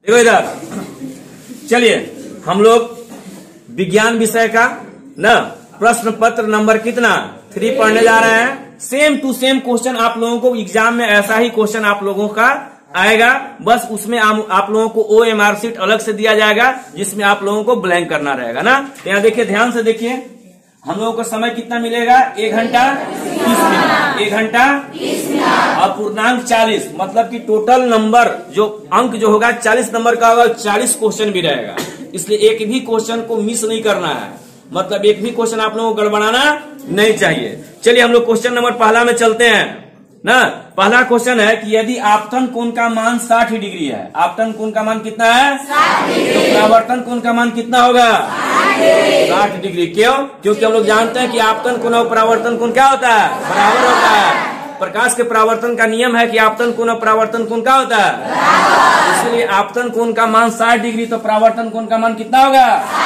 देखो इधर, चलिए हम लोग विज्ञान विषय का ना प्रश्न पत्र नंबर कितना 3 पढ़ने जा रहे हैं। सेम टू सेम क्वेश्चन आप लोगों को एग्जाम में ऐसा ही क्वेश्चन आप लोगों का आएगा, बस उसमें आप लोगों को OMR शीट अलग से दिया जाएगा जिसमें आप लोगों को ब्लैंक करना रहेगा ना। तो यहाँ देखिए, ध्यान से देखिए, हम लोगों को समय कितना मिलेगा 1 घंटा 30 मिनट, 1 घंटा 30 मिनट और पूर्णांक 40, मतलब कि टोटल नंबर जो अंक जो होगा 40 नंबर का होगा, 40 क्वेश्चन भी रहेगा। इसलिए एक भी क्वेश्चन को मिस नहीं करना है, मतलब एक भी क्वेश्चन आप लोगों को गड़बड़ाना नहीं चाहिए। चलिए हम लोग क्वेश्चन नंबर पहला में चलते हैं ना। पहला क्वेश्चन है कि यदि आपतन कोण का मान 60 डिग्री है, आपतन कोण का मान कितना है 60 डिग्री, तो परावर्तन कोण का मान कितना होगा 60 डिग्री। क्यों? क्योंकि हम लोग जानते हैं कि आपतन कोण और परावर्तन कोण क्या होता है, बराबर होता है। प्रकाश के परावर्तन का नियम है कि आपतन कोण और परावर्तन कोण क्या होता है, इसलिए आपतन कोण का मान 60 डिग्री, तो परावर्तन कोण का मान कितना होगा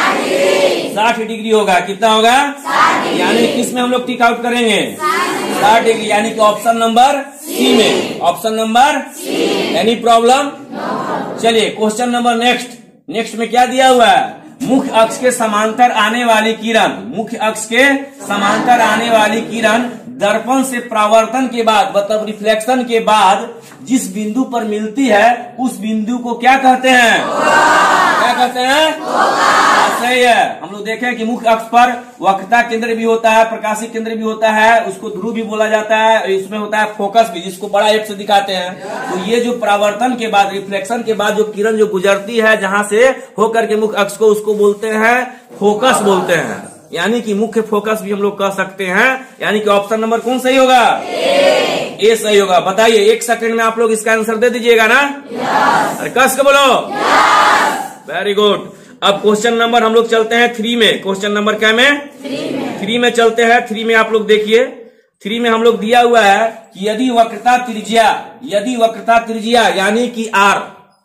60 डिग्री होगा। कितना होगा, यानी किस में हम लोग टिक आउट करेंगे 60 डिग्री, यानी कि ऑप्शन नंबर सी में, option number C. Any problem? चलिए क्वेश्चन नंबर नेक्स्ट में क्या दिया हुआ है, मुख्य अक्ष के समांतर आने वाली किरण, मुख्य अक्ष के समांतर आने वाली किरण दर्पण से परावर्तन के बाद, मतलब रिफ्लेक्शन के बाद जिस बिंदु पर मिलती है उस बिंदु को क्या कहते हैं, क्या कहते हैं, सही है। हम लोग देखें कि मुख्य अक्ष पर वक्रता केंद्र भी होता है, प्रकाशीय केंद्र भी होता है, उसको ध्रुव भी बोला जाता है, इसमें होता है फोकस भी, जिसको बड़ा F से दिखाते हैं। तो ये जो परावर्तन के बाद, रिफ्लेक्शन के बाद जो किरण जो गुजरती है जहां से होकर के मुख्य अक्ष को, उसको बोलते हैं फोकस बोलते हैं, यानी कि मुख्य फोकस भी हम लोग कह सकते हैं। यानी कि ऑप्शन नंबर कौन सही होगा, ए सही होगा। बताइए 1 सेकंड में आप लोग इसका आंसर दे दीजिएगा ना, अरे कस के बोलो, वेरी गुड। अब क्वेश्चन नंबर हम लोग चलते हैं 3 में। क्वेश्चन नंबर क्या में 3 में चलते हैं। 3 में आप लोग देखिए, 3 में हम लोग दिया हुआ है कि यदि वक्रता त्रिज्या यानी कि R,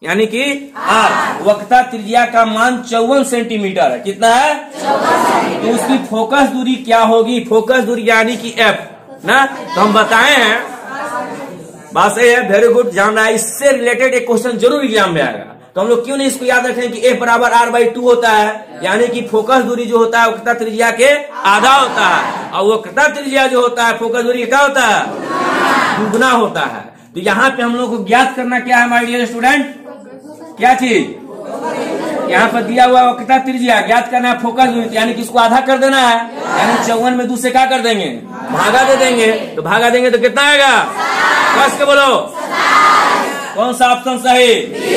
वक्रता त्रिज्या का मान 54 सेंटीमीटर है। कितना है 54, तो उसकी फोकस दूरी क्या होगी, फोकस दूरी यानी कि F ना। तो हम बताए हैं, बात सही है, वेरी गुड, जान रहा है। इससे रिलेटेड एक क्वेश्चन जरूर एग्जाम में आएगा, तो हम लोग क्यों नहीं इसको याद रखें कि F बराबर R/2 होता है, यानी कि फोकस दूरी जो होता है वक्रता त्रिज्या के आधा होता है, और वक्रता त्रिज्या जो होता है फोकस दूरी क्या होता है, दुगुना होता है। तो यहाँ पे हम लोग को ज्ञात करना क्या है माय डियर स्टूडेंट, क्या चीज, यहाँ पर दिया हुआ वक्रता त्रिज्या, ज्ञात करना है फोकस दूरी, यानी कि इसको आधा कर देना है, यानी 54 में 2 से क्या कर देंगे, भागा दे देंगे। तो भागा देंगे तो कितना आएगा, कस के बोलो, कौन सा ऑप्शन सही,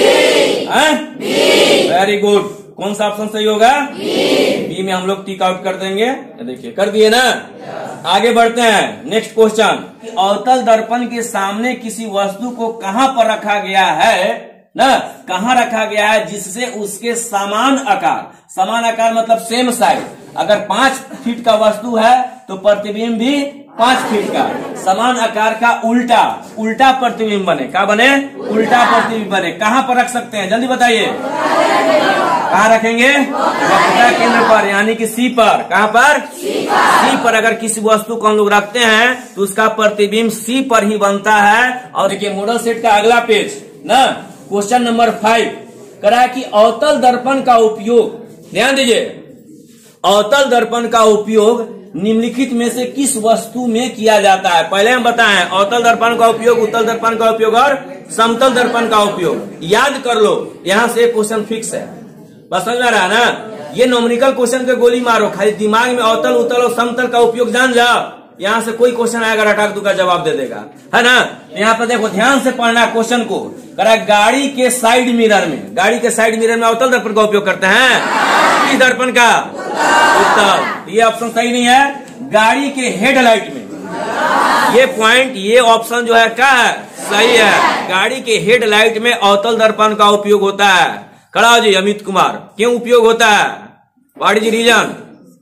वेरी गुड, कौन सा ऑप्शन सही होगा, बी में हम लोग टिक आउट कर देंगे। देखिए कर दिए ना। आगे बढ़ते हैं नेक्स्ट क्वेश्चन। अवतल दर्पण के सामने किसी वस्तु को कहां पर रखा गया है ना, कहां रखा गया है जिससे उसके समान आकार मतलब सेम साइज, अगर 5 फीट का वस्तु है तो प्रतिबिंब भी 5 फीट का, समान आकार का उल्टा प्रतिबिंब बने, क्या बने, उल्टा प्रतिबिंब बने। कहां पर रख सकते हैं, जल्दी बताइए, कहां रखेंगे, वक्रता केंद्र पर, यानी कि सी पर। कहां पर, सी पर अगर किसी वस्तु को हम लोग रखते हैं तो उसका प्रतिबिंब सी पर ही बनता है। और देखिए मॉडल सेट का अगला पेज ना, क्वेश्चन नंबर 5 करा कि अवतल दर्पण का उपयोग, ध्यान दीजिए, अवतल दर्पण का उपयोग निम्नलिखित में से किस वस्तु में किया जाता है। पहले हम बताएं अवतल दर्पण का उपयोग, उत्तल दर्पण का उपयोग और समतल दर्पण का उपयोग। याद कर लो, यहां से क्वेश्चन फिक्स है, बस समझ में रहा ना। ये नॉमिनिकल क्वेश्चन के गोली मारो, खाली दिमाग में अवतल उत्तल और समतल का उपयोग जान जाओ, यहाँ से कोई क्वेश्चन आएगा रटाक का जवाब दे देगा, है ना। यहाँ पर देखो ध्यान से पढ़ना क्वेश्चन को। करा गाड़ी के साइड मिरर में अवतल दर्पण का उपयोग करते हैं, किस दर्पण का, उत्तल। ये ऑप्शन सही नहीं है। गाड़ी के हेडलाइट में, ये पॉइंट, ये ऑप्शन जो है क्या है, सही है। गाड़ी के हेडलाइट में अवतल दर्पण का उपयोग होता है। खड़ा जी अमित कुमार, क्यों उपयोग होता है, व्हाट इज रीजन,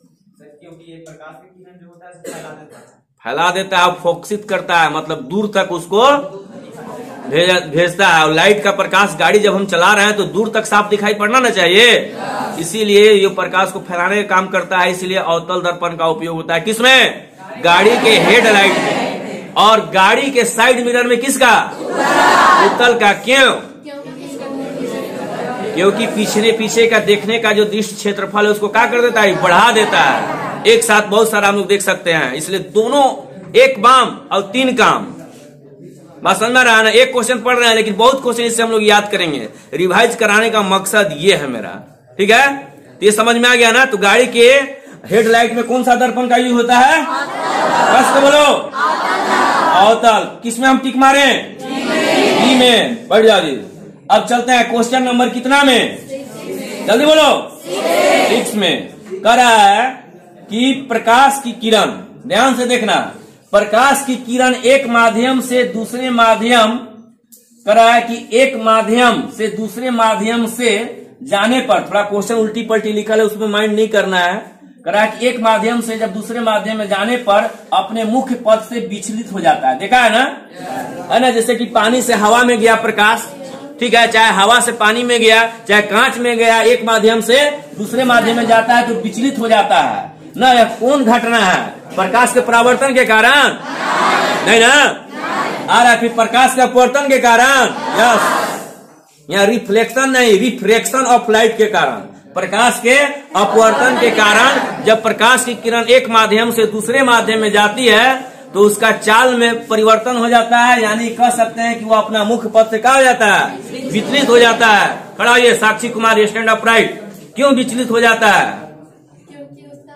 फैला देता है, फोकसित करता है, मतलब दूर तक उसको भेजता है। और लाइट का प्रकाश गाड़ी जब हम चला रहे हैं तो दूर तक साफ दिखाई पड़ना ना चाहिए, इसीलिए ये प्रकाश को फैलाने का काम करता है। इसलिए अवतल दर्पण का उपयोग होता है किसमें, गाड़ी के हेडलाइट में। और गाड़ी के साइड मिरर में किसका, उत्तल का। क्यों, क्योंकि पीछे का देखने का जो दृष्टि क्षेत्रफल है उसको क्या कर देता है, बढ़ा देता है। एक साथ बहुत सारा हम लोग देख सकते हैं, इसलिए दोनों एक बाम और 3 काम। बात समझ में रहा ना? एक क्वेश्चन पढ़ रहे हैं लेकिन बहुत क्वेश्चन इससे हम लोग याद करेंगे। रिवाइज कराने का मकसद ये है मेरा, ठीक है? तो ये समझ में आ गया ना? तो गाड़ी के हेडलाइट में कौन सा दर्पण का यूज होता है? बस तो बोलो, अवतल। किस में हम टिक मारे? बी में। बढ़ जाओ। अब चलते हैं क्वेश्चन नंबर कितना में, जल्दी बोलो। 6 में कह रहा है कि प्रकाश की किरण, ध्यान से देखना, प्रकाश की किरण एक माध्यम से दूसरे माध्यम, कह रहा है कि एक माध्यम से दूसरे माध्यम से जाने पर, थोड़ा क्वेश्चन उल्टी पलटी लिखा है उसमें माइंड नहीं करना है। कह रहा है कि एक माध्यम से जब दूसरे माध्यम में जाने पर अपने मुख्य पथ से विचलित हो जाता है। देखा है ना? है ना? जैसे कि पानी से हवा में गया प्रकाश, ठीक है, चाहे हवा से पानी में गया, चाहे कांच में गया, एक माध्यम से दूसरे माध्यम में जाता है तो विचलित हो जाता है ना। यह कौन घटना है? प्रकाश के परावर्तन के कारण? नहीं ना? आ रहा है फिर प्रकाश के अपवर्तन के कारण? यस। यहाँ रिफ्लेक्शन नहीं, रिफ्रैक्शन ऑफ लाइट के कारण, प्रकाश के अपवर्तन के कारण जब प्रकाश की किरण एक माध्यम से दूसरे माध्यम में जाती है तो उसका चाल में परिवर्तन हो जाता है, यानी कह सकते हैं कि वो अपना मुख्य पथ से क्या हो जाता है, विचलित हो जाता है। खड़ा होइए Sakshi Kumar, stand up right. क्यों विचलित हो जाता है? क्योंकि उसका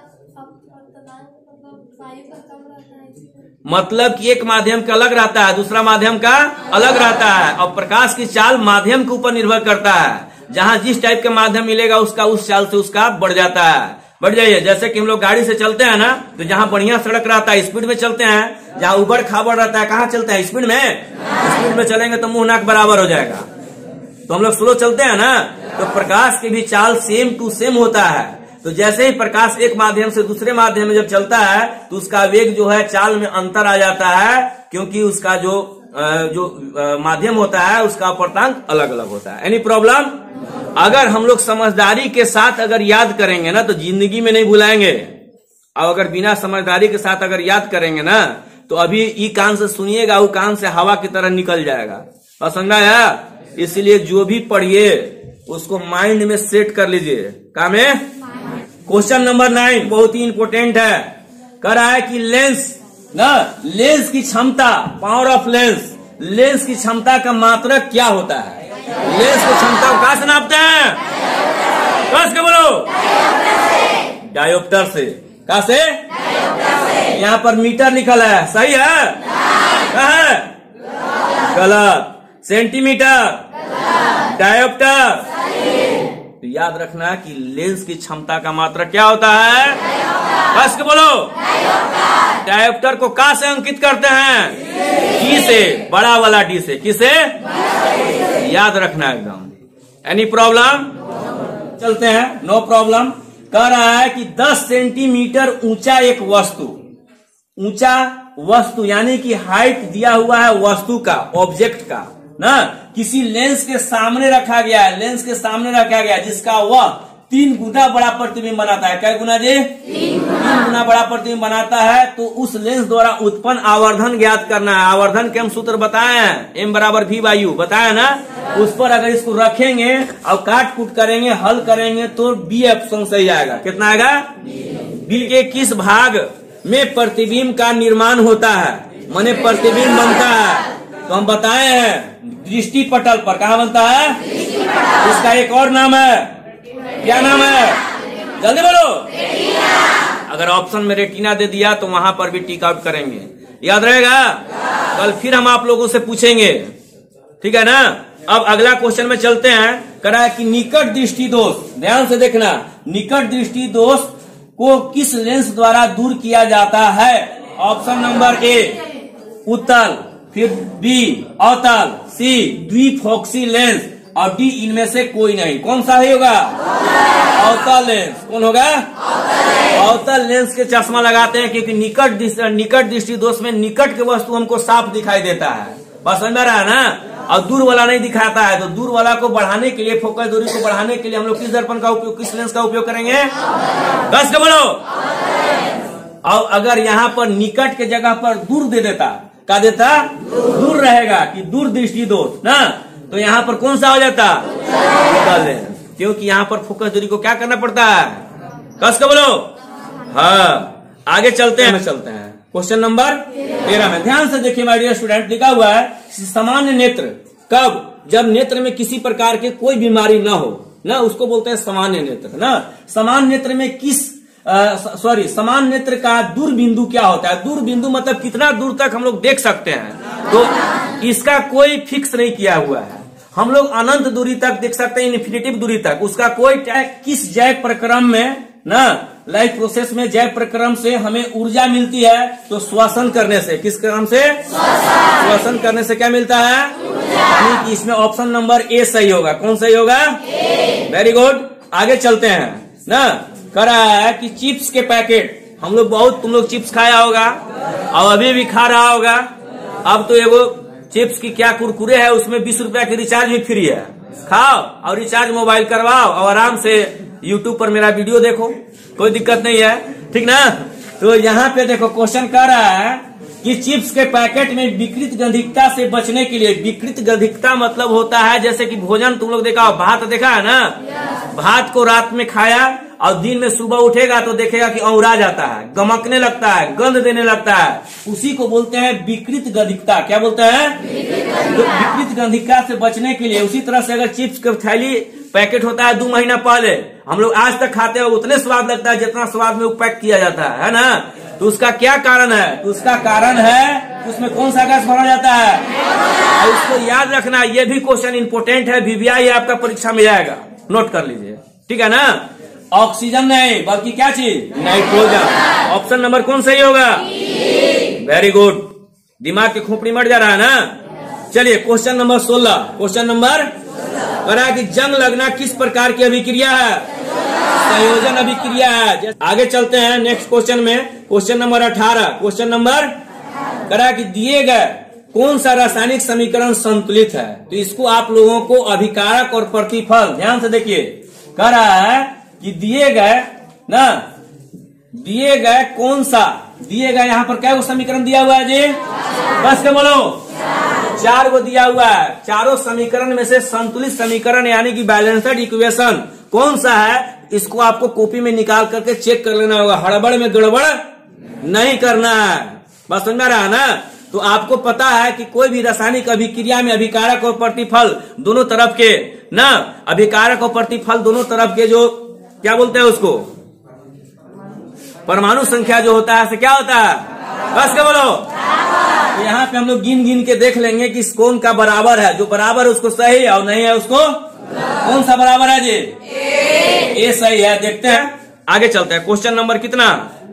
वायु का कम रहता है। मतलब कि एक माध्यम का अलग रहता है, दूसरा माध्यम का अलग रहता है, और प्रकाश की चाल माध्यम के ऊपर निर्भर करता है। जहां जिस टाइप का माध्यम मिलेगा उसका उस चाल से उसका बढ़ जाता है। बढ़ जाइए। जैसे कि हम लोग गाड़ी से चलते हैं ना, तो जहां बढ़िया सड़क रहता है स्पीड में चलते हैं, जहां उबड़ खाबड़ रहता है कहाँ चलते हैं, स्पीड में। स्पीड में चलेंगे तो मुंह नाक बराबर हो जाएगा, तो हम लोग स्लो चलते हैं ना। तो प्रकाश की भी चाल सेम टू सेम होता है। तो जैसे ही प्रकाश एक माध्यम से दूसरे माध्यम में जब चलता है तो उसका वेग जो है, चाल में अंतर आ जाता है, क्योंकि उसका जो माध्यम होता है उसका अपवर्तनांक अलग अलग होता है। Any problem? अगर हम लोग समझदारी के साथ अगर याद करेंगे ना तो जिंदगी में नहीं भुलाएंगे, और अगर बिना समझदारी के साथ अगर याद करेंगे ना तो अभी ई कान से सुनिएगा, वो कान से हवा की तरह निकल जाएगा। और समझा है? इसलिए जो भी पढ़िए उसको माइंड में सेट कर लीजिए। काम है? क्वेश्चन नंबर 9 बहुत ही इंपोर्टेंट है। कह रहा है कि लेंस ना, लेंस की क्षमता, पावर ऑफ लेंस, लेंस की क्षमता का मात्रक क्या होता है? लेंस की क्षमता को कहां से नापते हैं? कस के बोलो, डायोप्टर से। कहां से? यहाँ पर मीटर लिखल है, सही है? कहाँ है? गलत। Centimetre, dioptre. तो याद रखना कि लेंस की क्षमता का मात्रक क्या होता है? कस के बोलो, डायोप्टर को कहां से अंकित करते हैं? डी से, बड़ा वाला डी से। किसे? याद रखना एकदम। Any problem? चलते हैं, नो प्रॉब्लम। कह रहा है कि 10 सेंटीमीटर ऊंचा एक वस्तु, ऊंचा वस्तु यानी कि हाइट दिया हुआ है वस्तु का, ऑब्जेक्ट का ना, किसी लेंस के सामने रखा गया है, लेंस के सामने रखा गया है, जिसका वह 3 गुना बड़ा प्रतिबिंब बनाता है। क्या गुना जी? 3 गुना बड़ा प्रतिबिंब बनाता है। तो उस लेंस द्वारा उत्पन्न आवर्धन ज्ञात करना है। आवर्धन के हम सूत्र बताए हैं, m बराबर v बाई u, बताया ना। उस पर अगर इसको रखेंगे और काट कूट करेंगे, हल करेंगे तो बी ऑप्शन सही आएगा। कितना आएगा? बी के किस भाग में प्रतिबिंब का निर्माण होता है, माने प्रतिबिंब बनता है? तो हम बताए हैं दृष्टि पटल पर। कहाँ बनता है? इसका एक और नाम है, क्या नाम है? जल्दी बोलो। अगर ऑप्शन में रेटिना दे दिया तो वहां पर भी टिक आउट करेंगे, याद रहेगा? कल फिर हम आप लोगों से पूछेंगे, ठीक है ना? अब अगला क्वेश्चन में चलते हैं। कह रहा है कि निकट दृष्टि दोष, ध्यान से देखना, निकट दृष्टि दोष को किस लेंस द्वारा दूर किया जाता है? ऑप्शन नंबर ए उत्तल, फिर बी अवतल, सी द्विफोक्सी लेंस, और डी इनमें से कोई नहीं। कौन सा होगा? अवतल लेंस। कौन होगा? अवतल लेंस के चश्मा लगाते हैं क्योंकि निकट दृष्टि दोष में निकट की वस्तु हमको साफ दिखाई देता है। बस समझ में रहा है ना? और दूर वाला नहीं दिखाता है। तो दूर वाला को बढ़ाने के लिए, फोकल दूरी को बढ़ाने के लिए हम लोग किस दर्पण का उपयोग, किस लेंस का उपयोग करेंगे? बस के बोलो। और अगर यहाँ पर निकट के जगह पर दूर दे देता, क्या देता? दूर रहेगा कि दूर दृष्टि दोष ना, तो यहाँ पर कौन सा हो जाता? निकाल लें, क्योंकि यहाँ पर फोकस दूरी को क्या करना पड़ता है? कस के बोलो। हाँ, आगे चलते हैं। क्वेश्चन नंबर 13 में ध्यान से देखिए माय डियर स्टूडेंट, लिखा हुआ है सामान्य नेत्र कब? जब नेत्र में किसी प्रकार के कोई बीमारी न हो, ना उसको बोलते हैं सामान्य नेत्र। ना सामान्य नेत्र में सामान्य नेत्र का दूर बिंदु क्या होता है? दूर बिंदु मतलब कितना दूर तक हम लोग देख सकते हैं, तो इसका कोई फिक्स नहीं किया हुआ है। हम लोग अनंत दूरी तक देख सकते हैं, इन्फिनिटिव दूरी तक। उसका कोई किस जैव प्रक्रम में, ना लाइफ प्रोसेस में जैव प्रक्रम से हमें ऊर्जा मिलती है, तो श्वसन करने से। किस क्रम से? श्वसन करने से क्या मिलता है? यानी कि इसमें ऑप्शन नंबर ए सही होगा। कौन सही होगा? वेरी गुड, आगे चलते हैं। ना करा है कि चिप्स के पैकेट, हम लोग तुम लोग चिप्स खाया होगा और अभी भी खा रहा होगा। अब तो एगो चिप्स की क्या कुरकुरे है, उसमें 20 रुपया की रिचार्ज भी फ्री है। खाओ और रिचार्ज मोबाइल करवाओ और आराम से यूट्यूब पर मेरा वीडियो देखो, कोई दिक्कत नहीं है, ठीक ना। तो यहाँ पे देखो क्वेश्चन कर रहा है कि चिप्स के पैकेट में विकृत गंधिकता से बचने के लिए। विकृत गंधिकता मतलब होता है जैसे कि भोजन तुम लोग देखा, भात देखा है ना, भात को रात में खाया और दिन में सुबह उठेगा तो देखेगा कि औरा जाता है, गमकने लगता है, गंध देने लगता है, उसी को बोलते हैं विकृत गंधिकता। क्या बोलते हैं? विकृत गंधिकता से बचने के लिए। उसी तरह से अगर चिप्स की थैली पैकेट होता है 2 महीना पहले, हम लोग आज तक खाते हैं, उतने स्वाद लगता है जितना स्वाद में पैक किया जाता है ना। तो उसका क्या कारण है? तो उसका कारण है उसमें कौन सा गैस भरा जाता है? और उसको याद रखना, ये भी क्वेश्चन इंपोर्टेंट है, वीवीआई आपका परीक्षा में आएगा, नोट कर लीजिए, ठीक है ना। ऑक्सीजन नहीं बल्कि क्या चीज? नाइट्रोजन। ऑप्शन नंबर कौन सही होगा? वेरी गुड, दिमाग की खोपड़ी मर जा रहा है ना। चलिए क्वेश्चन नंबर 16। क्वेश्चन नंबर करा कि जंग लगना किस प्रकार की अभिक्रिया है? संयोजन अभिक्रिया है। आगे चलते हैं नेक्स्ट क्वेश्चन में, क्वेश्चन नंबर 18। क्वेश्चन नंबर करा कि दिए गए कौन सा रासायनिक समीकरण संतुलित है? तो इसको आप लोगों को अभिकारक और प्रतिफल ध्यान से देखिए। कह रहा है कि दिए गए कौन सा, दिए गए यहाँ पर क्या वो समीकरण दिया हुआ है जी? बस के बोलो। 4 को दिया हुआ है। चारों समीकरण में से संतुलित समीकरण यानी कि बैलेंस्ड इक्वेशन कौन सा है, इसको आपको कॉपी में निकाल करके चेक कर लेना होगा। हड़बड़ में गड़बड़ नहीं करना है, बस समझ रहा है ना। तो आपको पता है कि कोई भी रासायनिक अभिक्रिया में अभिकारक और प्रतिफल दोनों तरफ के ना, अभिकारक और प्रतिफल दोनों तरफ के जो क्या बोलते हैं उसको, परमाणु संख्या जो होता है, से क्या होता है? बस के बोलो। तो यहाँ पे हम लोग गिन गिन के देख लेंगे कि कौन का बराबर है। जो बराबर है उसको सही और नहीं है उसको कौन सा बराबर है जी? ए सही है। देखते हैं, आगे चलते हैं। क्वेश्चन नंबर कितना?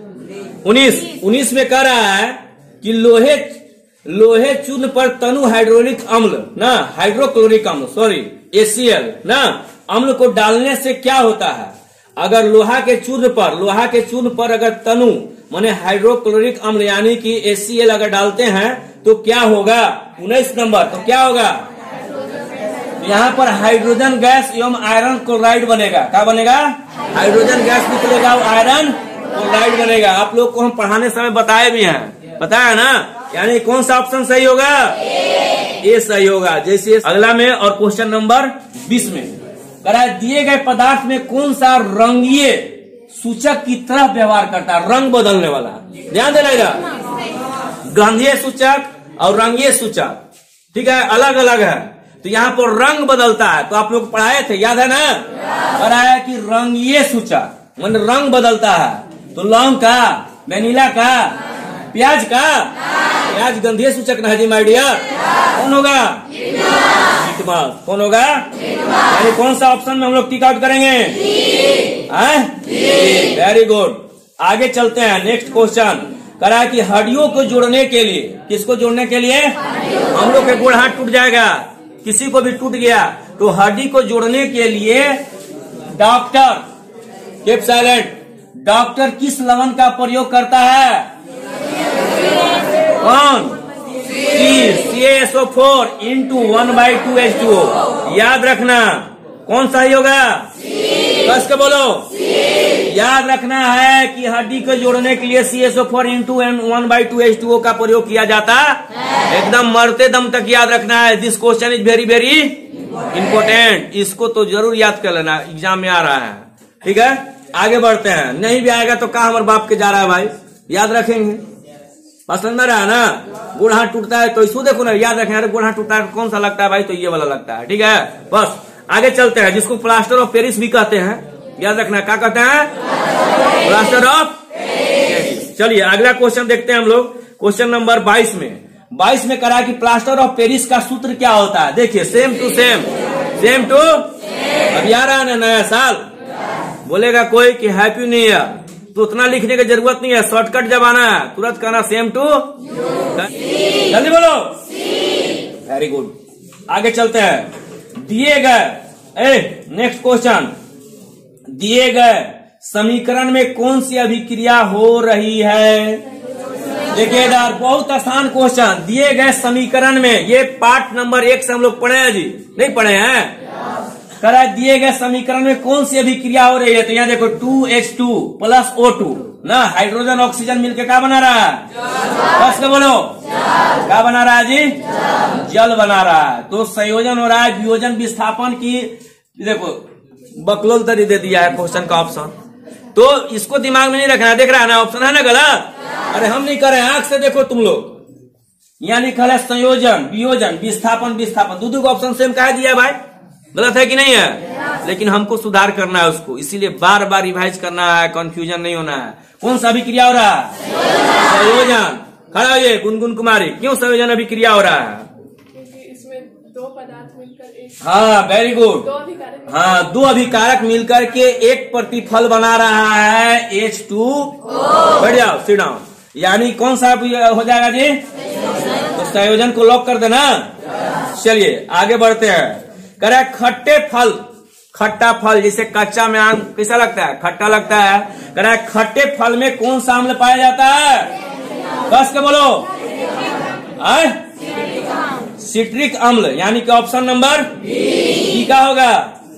19 में कह रहा है कि लोहे चूर्ण पर तनु हाइड्रोलिक अम्ल ना, हाइड्रोक्लोरिक अम्ल सॉरी HCl ना, अम्ल को डालने से क्या होता है? अगर लोहा के चूर्ण पर अगर तनु माने हाइड्रोक्लोरिक अम्ल यानी कि HCl अगर डालते हैं तो क्या होगा? 19 नंबर, तो क्या होगा? यहाँ पर हाइड्रोजन गैस एवं आयरन क्लोराइड बनेगा। क्या बनेगा? हाइड्रोजन गैस निकलेगा और आयरन क्लोराइड बनेगा। आप लोग को हम पढ़ाने समय बताए भी हैं, बताया ना। यानी कौन सा ऑप्शन सही होगा? ए सही होगा। जैसे अगला में और क्वेश्चन नंबर 20 में करा दिए गए पदार्थ में कौन सा रंगीय सूचक की तरह व्यवहार करता है? रंग बदलने वाला, ध्यान देना। गंधीय सूचक और रंगीय सूचक, ठीक है, अलग अलग है। तो यहाँ पर रंग बदलता है, तो आप लोग पढ़ाए थे, याद है ना। कह रहा है कि रंगीय सूचक मान रंग बदलता है। तो लौंग का, वेनिला का, प्याज का, प्याज गंधीय सूचक ना जी माय डियर। कौन होगा? लिटमस। कौन होगा? यानी कौन सा ऑप्शन में हम लोग टिक आउट करेंगे? वेरी गुड, आगे चलते हैं। नेक्स्ट क्वेश्चन कह रहा है कि हड्डियों को जोड़ने के लिए, किसको जोड़ने के लिए? हम लोग के गोड़ हाथ टूट जाएगा, किसी को भी टूट गया तो हड्डी को जोड़ने के लिए डॉक्टर, कीप साइलेंट, डॉक्टर किस लवण का प्रयोग करता है? कौन? CaSO4 into 1/2H2O। याद रखना, कौन सही होगा? कस के बोलो। याद रखना है कि हड्डी को जोड़ने के लिए CaSO4 into 1/2H2O का प्रयोग किया जाता है। एकदम मरते दम तक याद रखना है। This question is very very important, इसको तो जरूर याद कर लेना, एग्जाम में आ रहा है। ठीक है, आगे बढ़ते हैं। नहीं भी आएगा तो कहा हमारे बाप के जा रहा है भाई, याद रखेंगे। पसंद रहा ना, गोड़ हाथ टूटता है तो इसको देखो ना, याद रखें। अरे गोड़ हाथ टूटता है कौन सा लगता है भाई, तो ये वाला लगता है। ठीक है, बस आगे चलते हैं। जिसको प्लास्टर ऑफ पेरिस भी कहते हैं, याद रखना, क्या कहते हैं? Plaster of Paris. चलिए अगला क्वेश्चन देखते हैं हम लोग। क्वेश्चन नंबर 22 में 22 में करा कि प्लास्टर ऑफ पेरिस का सूत्र क्या होता है। देखिए, सेम टू अभी आ रहा है ना नया साल, बोलेगा कोई कि हैप्पी न्यू ईयर, तो उतना लिखने की जरूरत नहीं है, शॉर्टकट जमाना है, तुरंत कहना सेम टू। जल्दी बोलो। वेरी गुड, आगे चलते हैं। दिए गए नेक्स्ट क्वेश्चन, दिए गए समीकरण में कौन सी अभिक्रिया हो रही है? देखिए इधर बहुत आसान क्वेश्चन, दिए गए समीकरण में, ये पार्ट नंबर 1 से हम लोग पढ़े हैं जी, नहीं पढ़े हैं? करा दिए गए समीकरण में कौन सी अभिक्रिया हो रही है? तो यहाँ देखो 2H2 प्लस O2 ना, हाइड्रोजन ऑक्सीजन मिलके क्या बना रहा है? बस बोलो, क्या बना रहा है जी? जल बना रहा है। तो संयोजन हो रहा है, वियोजन विस्थापन की, देखो बकलोल तरी दे दिया है क्वेश्चन का ऑप्शन, तो इसको दिमाग में नहीं रखना। देख रहा है ना, ऑप्शन है ना गलत? अरे हम नहीं कर रहे हैं, आंख से देखो तुम लोग। यहाँ लिखा है संयोजन, वियोजन, विस्थापन, दो ऑप्शन सेम कहा दिया भाई, गलत है कि नहीं है? लेकिन हमको सुधार करना है उसको, इसीलिए बार बार रिवाइज करना है, कंफ्यूजन नहीं होना है। कौन सा अभिक्रिया हो रहा है? संयोजन। खड़ा होइए गुनगुन कुमारी, क्यों संयोजन अभिक्रिया हो रहा है? क्योंकि इसमें दो पदार्थ मिलकर एक, हाँ वेरी गुड, दो अभिकारक, हाँ दो अभिकारक मिलकर के एक प्रतिफल बना रहा है H2O। बढ़ जाओ, सिट डाउन। यानी कौन सा हो जाएगा जी? तो संयोजन को लॉक कर देना। चलिए आगे बढ़ते हैं। करे खट्टा फल, जिसे कच्चा में आम कैसा लगता है? खट्टा लगता है। करे खट्टे फल में कौन सा अम्ल पाया जाता है? बस के बोलो, सिट्रिक अम्ल, यानी कि ऑप्शन नंबर बी का होगा।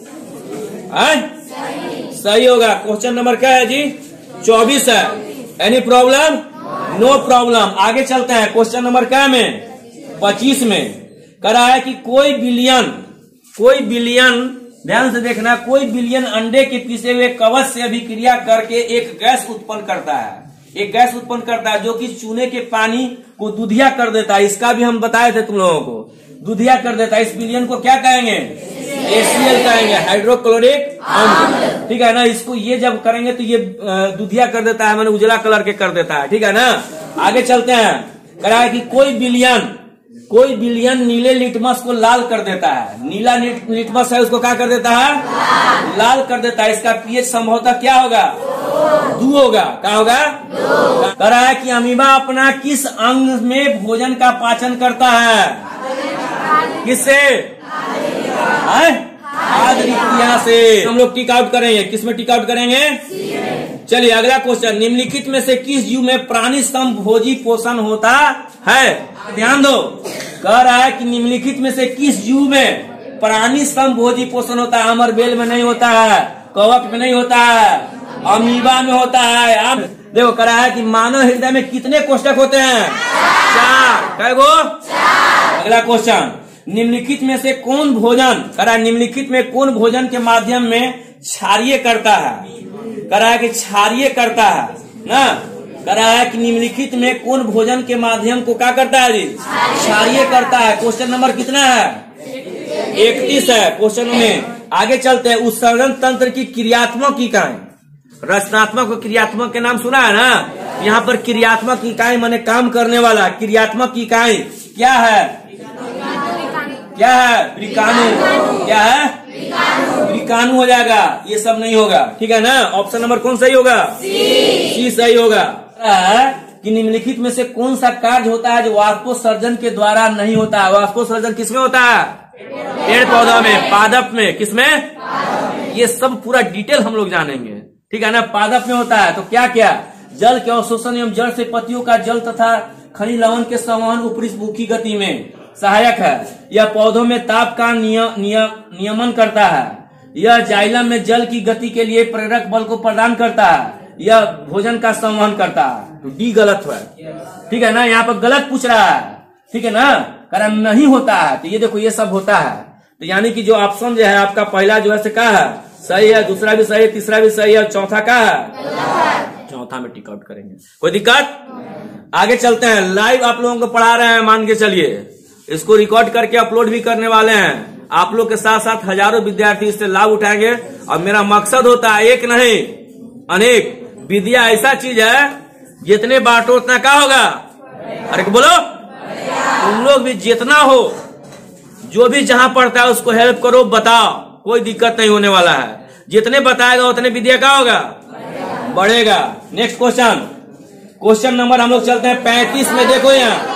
सही होगा। क्वेश्चन नंबर क्या है जी? 24 है। Any problem? No problem. आगे चलते हैं। क्वेश्चन नंबर क्या में? 25 में करा है कि कोई बिलियन, ध्यान से देखना, कोई बिलियन अंडे के पिसे हुए कवच से अभिक्रिया करके एक गैस उत्पन्न करता है, जो कि चूने के पानी को दूधिया कर देता है। इसका भी हम बताए थे तुम लोगों को, दूधिया कर देता है। इस बिलियन को क्या कहेंगे? HCl कहेंगे, हाइड्रोक्लोरिक अम्ल। ठीक है ना, इसको ये जब करेंगे तो ये दूधिया कर देता है, मैंने उजला कलर के कर देता है। ठीक है ना, आगे चलते हैं। कह रहा है कि कोई बिलियन नीले लिटमस को लाल कर देता है। नीला लिटमस है, उसको क्या कर देता है? लाल कर देता है। इसका पीएच संभवतः क्या होगा? 2 होगा। क्या होगा? कह रहा है कि अमीबा अपना किस अंग में भोजन का पाचन करता है? किससे? क्रिया से। हम लोग टिक आउट करेंगे, किसमें टिक आउट करेंगे? चलिए अगला क्वेश्चन, निम्नलिखित में से किस जीव में प्राणी संभोजी पोषण होता है? ध्यान दो, कह रहा है कि निम्नलिखित में से किस जीव में प्राणी संभोजी पोषण होता है? अमरबेल में नहीं होता है, कवक में नहीं होता है, अमीबा में होता है। अब देखो कह रहा है कि मानव हृदय में कितने कोष्ठक होते हैं? 4। कई गो? अगला क्वेश्चन, निम्नलिखित में से कौन भोजन, कह रहा है निम्नलिखित में कौन भोजन के माध्यम में क्षारीय करता है? कह रहा है कि क्षारीय करता है ना। कह रहा है कि निम्नलिखित में कौन भोजन के माध्यम को क्या करता है जी? क्षारीय करता है। क्वेश्चन नंबर कितना है? 31 है क्वेश्चन में। आगे चलते हैं। उत्सर्जन तंत्र की क्रियात्मक इकाई, रचनात्मक और क्रियात्मक के नाम सुना है ना? यहाँ पर क्रियात्मक इकाई माने काम करने वाला, क्रियात्मक इकाई क्या है? क्या है? विकाणु। क्या है? विकाणु हो जाएगा, ये सब नहीं होगा। ठीक है ना, ऑप्शन नंबर कौन सही होगा? सी सही होगा। कि निम्नलिखित में से कौन सा कार्य होता है जो वाष्पोत्सर्जन के द्वारा नहीं होता है? वाष्पोत्सर्जन किसमें होता है? पेड़ पौधा में, पादप में, किसमें? ये सब पूरा डिटेल हम लोग जानेंगे। ठीक है ना, पादप में होता है। तो क्या क्या? जल के अवशोषण एवं जड़ से पत्तियों का जल तथा खनिज लवण के संवहन ऊपरी मुखी गति में सहायक है। यह पौधों में ताप का नियमन करता है। यह जाइलम में जल की गति के लिए प्रेरक बल को प्रदान करता है। यह भोजन का संवहन करता है। तो डी गलत है। ठीक है ना, यहाँ पर गलत पूछ रहा है। ठीक है ना, कारण नहीं होता है। तो ये देखो ये सब होता है। तो यानी कि जो ऑप्शन जो है आपका पहला जो है क्या है, सही है, दूसरा भी सही है, तीसरा भी सही है, चौथा क्या है, चौथा में टिक आउट करेंगे। कोई दिक्कत? आगे चलते हैं। लाइव आप लोगों को पढ़ा रहे हैं, मान के चलिए, इसको रिकॉर्ड करके अपलोड भी करने वाले हैं। आप लोग के साथ साथ हजारों विद्यार्थी इससे लाभ उठाएंगे और मेरा मकसद होता है एक नहीं अनेक। विद्या ऐसा चीज है जितने बांटो उतना क्या होगा, अरे बोलो, तुम लोग भी जितना हो, जो भी जहां पढ़ता है उसको हेल्प करो, बताओ, कोई दिक्कत नहीं होने वाला है। जितने बताएगा उतने विद्या का होगा, बढ़ेगा। नेक्स्ट क्वेश्चन, क्वेश्चन नंबर हम लोग चलते हैं 35 में। देखो यहाँ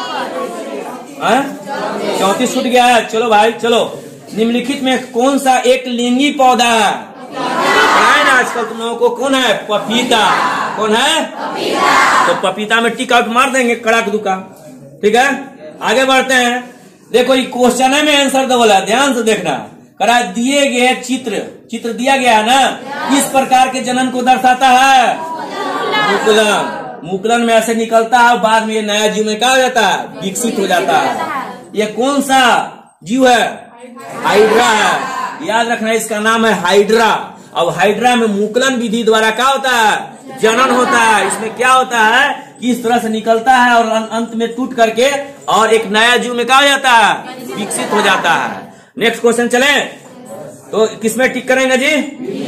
34 छूट गया है। चलो भाई चलो। निम्नलिखित में कौन सा एक लिंगी पौधा है? ना आजकल तुम लोगों को कौन है? पपीता। कौन है? पपीता। तो पपीता में टिक आउट मार देंगे कड़ाक दुका। ठीक है, आगे बढ़ते हैं। देखो ये क्वेश्चन है में आंसर दो बोला, ध्यान से देखना। करा दिए गए चित्र दिया गया है ना, इस प्रकार के जनन को दर्शाता है मुकुलन। मुकुलन में ऐसे निकलता है, बाद में ये नया जीव में क्या हो जाता है, विकसित हो जाता है। ये कौन सा जीव है? हाइड्रा है। याद रखना इसका नाम है हाइड्रा। अब हाइड्रा में मुकुलन विधि द्वारा क्या होता है, जनन होता है। इसमें क्या होता है कि इस तरह से निकलता है और अंत में टूट करके और एक नया जीव में क्या हो जाता है, विकसित हो जाता है। नेक्स्ट क्वेश्चन चले, तो किसमें टिक करेंगे जी?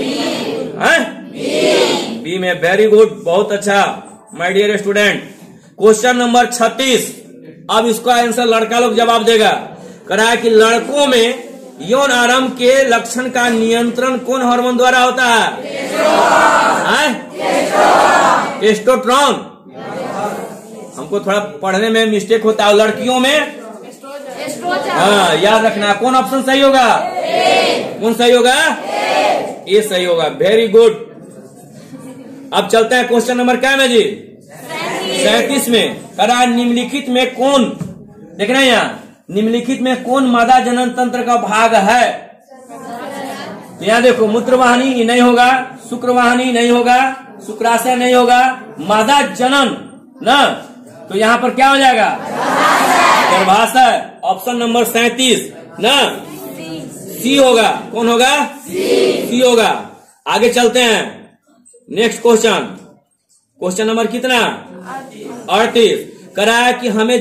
बी में। वेरी गुड, बहुत अच्छा my dear student. Question number 36। अब इसका आंसर लड़का लोग जवाब देगा। करा है कि लड़कों में यौन आरंभ के लक्षण का नियंत्रण कौन हार्मोन द्वारा होता है? टेस्टोस्टेरोन। हमको थोड़ा पढ़ने में मिस्टेक होता है। लड़कियों में हाँ, याद रखना। कौन ऑप्शन सही होगा? कौन सही होगा? ए सही होगा। Very good. अब चलते हैं क्वेश्चन नंबर क्या में जी? 37 में। करा निम्नलिखित में कौन, देख रहे हैं यहाँ, निम्नलिखित में कौन मादा जनन तंत्र का भाग है? यहाँ देखो, मूत्रवाहिनी नहीं होगा, शुक्रवाहिनी नहीं होगा, शुक्राशय नहीं होगा, मादा जनन ना, तो यहाँ पर क्या हो जाएगा? गर्भाशय। ऑप्शन नंबर 37 ना, सी होगा। कौन होगा? सी होगा। आगे चलते हैं। नेक्स्ट क्वेश्चन, क्वेश्चन नंबर कितना? 38। करा है कि हम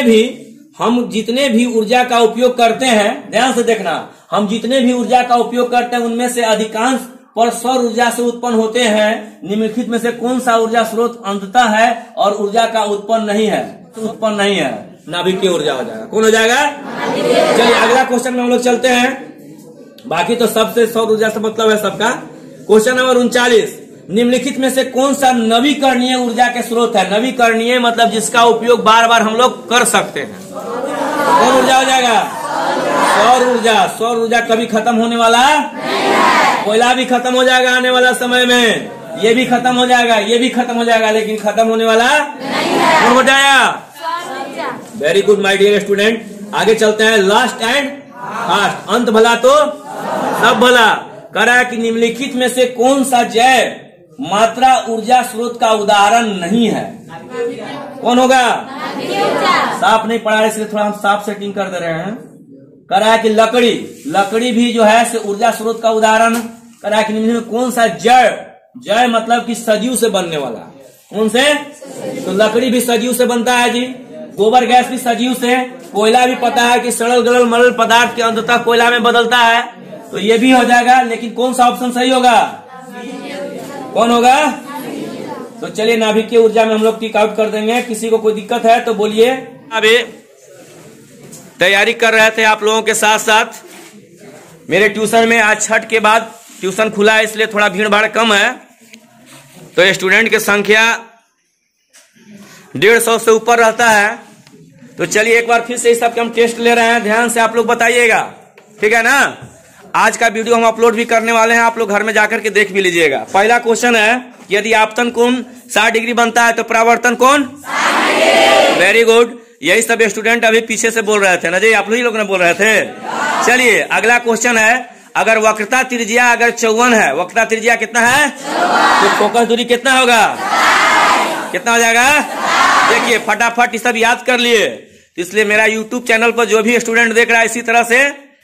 जितने भी ऊर्जा का उपयोग करते हैं, ध्यान से देखना, हम जितने भी ऊर्जा का उपयोग करते हैं उनमें से अधिकांश पर सौर ऊर्जा से उत्पन्न होते हैं। निम्नलिखित में से कौन सा ऊर्जा स्रोत अंततः है और ऊर्जा का उत्पन्न नहीं है? तो उत्पन्न नहीं है, नाभिकीय ऊर्जा हो जाएगा। कौन हो जाएगा? चलिए अगला क्वेश्चन में हम लोग चलते हैं। बाकी तो सबसे सौर ऊर्जा से मतलब है सबका। Question number 39। निम्नलिखित में से कौन सा नवीकरणीय ऊर्जा के स्रोत है? नवीकरणीय मतलब जिसका उपयोग बार बार हम लोग कर सकते हैं। कौन ऊर्जा हो जाएगा? सौर ऊर्जा। सौर ऊर्जा कभी खत्म होने वाला है? कोयला भी खत्म हो जाएगा आने वाला समय में, ये भी खत्म हो जाएगा, ये भी खत्म हो जाएगा, लेकिन खत्म होने वाला कौन हो जाएगा? Very good my dear student. आगे चलते हैं। लास्ट एंड फास्ट, अंत भला तो सब भला। करा कि निम्नलिखित में से कौन सा जैव मात्रा ऊर्जा स्रोत का उदाहरण नहीं है? कौन होगा? साफ नहीं पढ़ा इसलिए थोड़ा हम साफ सेटिंग कर दे रहे हैं। करा है कि लकड़ी भी जो है से ऊर्जा स्रोत का उदाहरण। करा है कि निम्न में कौन सा जड़ मतलब कि सजीव से बनने वाला? कौन से? तो लकड़ी भी सजीव से बनता है जी, गोबर गैस भी सजीव से, कोयला भी पता है कि सड़ल गलल मरल पदार्थ के अंततः कोयला में बदलता है, तो ये भी हो जाएगा। लेकिन कौन सा ऑप्शन सही होगा? कौन होगा? तो चलिए नाभिकीय ऊर्जा में हम लोग टिक आउट कर देंगे। किसी को कोई दिक्कत है तो बोलिए। अभी तैयारी कर रहे थे आप लोगों के साथ साथ। मेरे ट्यूशन में आज छठ के बाद ट्यूशन खुला है, इसलिए थोड़ा भीड़ भाड़ कम है, तो स्टूडेंट की संख्या 150 से ऊपर रहता है। तो चलिए एक बार फिर से इस सबके हम टेस्ट ले रहे हैं, ध्यान से आप लोग बताइएगा, ठीक है ना। आज का वीडियो हम अपलोड भी करने वाले हैं, आप लोग घर में जाकर के देख भी लीजिएगा। पहला क्वेश्चन है, यदि आपतन कोण 60 डिग्री बनता है तो परावर्तन कोण? Very good. यही सब स्टूडेंट अभी पीछे से बोल रहे थे ना जी, आप लोग ने बोल रहे थे। चलिए अगला क्वेश्चन है, अगर वक्रता त्रिज्या अगर 54 है, वक्रता त्रिज्या कितना है तो फोकस दूरी कितना होगा? कितना हो जाएगा? देखिए फटाफट ये सब याद कर लिए। इसलिए मेरा YouTube चैनल पर जो भी स्टूडेंट देख रहा है इसी तरह से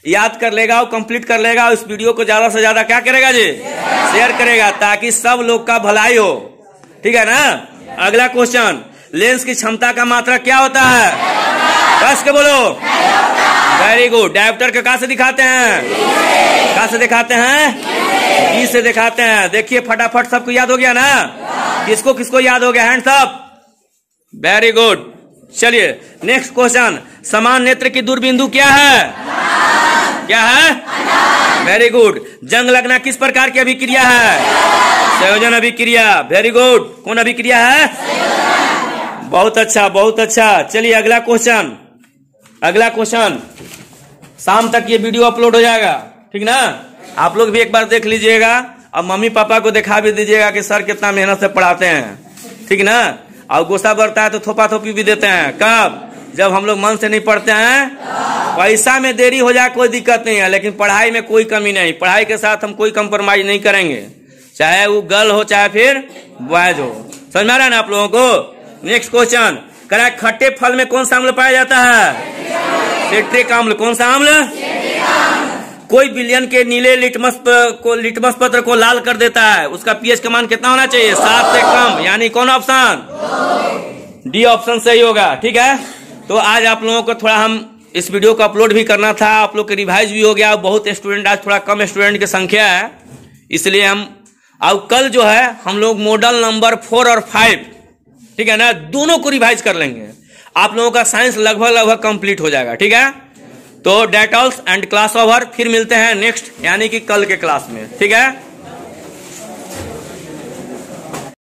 याद कर लेगा और कंप्लीट कर लेगा। इस वीडियो को ज्यादा से ज्यादा क्या करेगा जी, शेयर करेगा, ताकि सब लोग का भलाई हो। ठीक है ना। अगला क्वेश्चन, लेंस की क्षमता का मात्रा क्या होता है? कस के बोलो। Very good. डायोप्टर के कहां से दिखाते हैं? कहां से दिखाते हैं? बी से दिखाते हैं। देखिए फटाफट सबको याद हो गया ना? किसको किसको याद हो गया? Hands up. Very good. चलिए नेक्स्ट क्वेश्चन, समान नेत्र की दूरबिंदु क्या है? क्या है? Very good. जंग लगना किस प्रकार की अभिक्रिया है? संयोजन अभिक्रिया। Very good. कौन अभिक्रिया है? बहुत अच्छा, बहुत अच्छा। चलिए अगला क्वेश्चन, अगला क्वेश्चन। शाम तक ये वीडियो अपलोड हो जाएगा, ठीक ना? आप लोग भी एक बार देख लीजिएगा और मम्मी पापा को दिखा भी दीजिएगा कि सर कितना मेहनत से पढ़ाते हैं, ठीक ना? और गुस्सा बढ़ता है तो थोपा थोपी भी देते हैं। कब? जब हम लोग मन से नहीं पढ़ते हैं। पैसा में देरी हो जाए कोई दिक्कत नहीं है, लेकिन पढ़ाई में कोई कमी नहीं। पढ़ाई के साथ हम कोई कंप्रोमाइज नहीं करेंगे, चाहे वो गर्ल हो चाहे फिर बॉयज हो। समझ में आ रहा है ना आप लोगों को? नेक्स्ट क्वेश्चन, करा खट्टे फल में कौन सा अम्ल पाया जाता है? सिट्रिक अम्ल। कौन सा अम्ल? कोई विलयन के नीले लिटमस पत्र को लाल कर देता है, उसका पीएच का मान कितना होना चाहिए? 7 से कम। यानी कौन ऑप्शन? डी ऑप्शन सही होगा। ठीक है। तो आज आप लोगों को थोड़ा हम इस वीडियो को अपलोड भी करना था, आप लोग के रिवाइज भी हो गया। बहुत स्टूडेंट, आज थोड़ा कम स्टूडेंट की संख्या है, इसलिए हम अब कल जो है हम लोग मॉडल नंबर 4 और 5, ठीक है ना, दोनों को रिवाइज कर लेंगे। आप लोगों का साइंस लगभग कंप्लीट हो जाएगा। ठीक है। तो that's all and class over. फिर मिलते हैं नेक्स्ट यानी कि कल के क्लास में। ठीक है।